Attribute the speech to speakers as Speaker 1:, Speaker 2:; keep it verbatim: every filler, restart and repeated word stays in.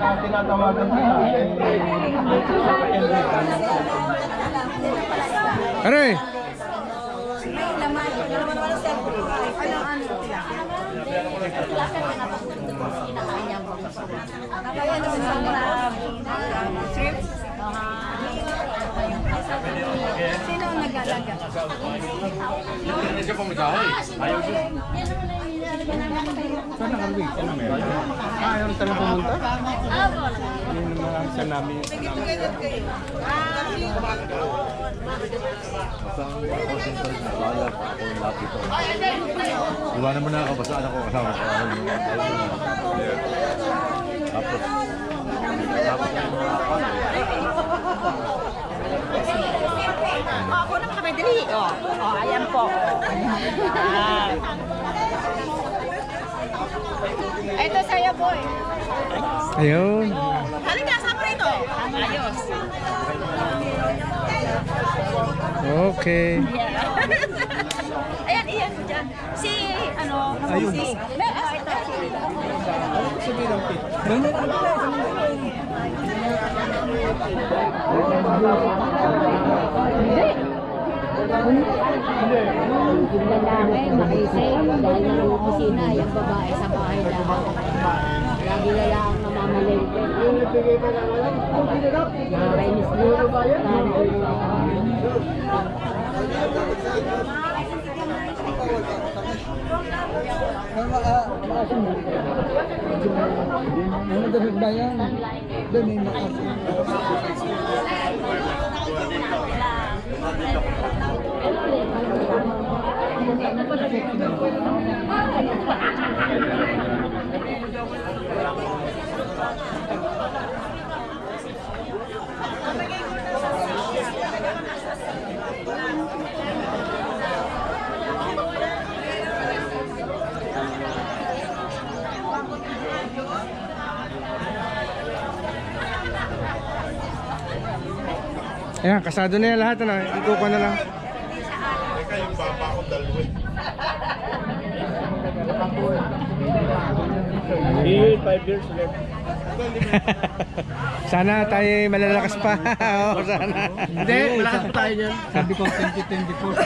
Speaker 1: tinatawagan kita.
Speaker 2: Aray!
Speaker 3: Sino ang nag-alaga?
Speaker 1: Hindi siya pumasahe. Ayaw siya.
Speaker 2: Saan nakalawig? Ano meron? Ah, ayaw na talang pumunta? Yun naman sa namin.
Speaker 4: Iba naman nakakabasaan ako kasama ko. Tapos, tapos
Speaker 3: Oh, ako naman kami dali. Oh, oh, ayan po. Ah. Ito sa'yo, boy.
Speaker 2: Ayun.
Speaker 3: Halika, sama rito. Ayos.
Speaker 2: Okay.
Speaker 3: Yeah. Ayan, iyan dyan. Si, ano,
Speaker 2: Ayun.
Speaker 3: si... Mer, oh, ito.
Speaker 2: Ano ko sabihin ang pit?
Speaker 5: Yung lalaki, makisig, dahil ng opisina, yung babae sa bahay lang. Lagi na lang namamalengke. Nakakainis nila.
Speaker 6: Ano dapat ba yan? Doon may makasi.
Speaker 2: Ayan, kasado na yan lahat. Ano? Ikukuha na lang.
Speaker 1: Teka, yung baba ko dalawa.
Speaker 4: five years left.
Speaker 2: Sana tayo malalakas pa. Oo, sana.
Speaker 6: Hindi, malakas pa tayo dyan. Sabi ko twenty twenty-four.